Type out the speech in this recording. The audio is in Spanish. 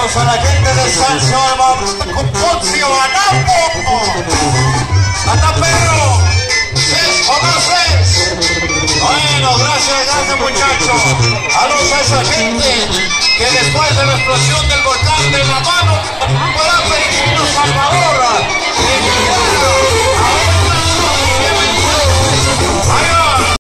Saludos a la gente de San Salvador, Cupucio, Anapo, Ataperro, ¿es o no es? Bueno, gracias muchachos. Saludos a esa gente que después de la explosión del volcán de La Mano podrá pedirnos a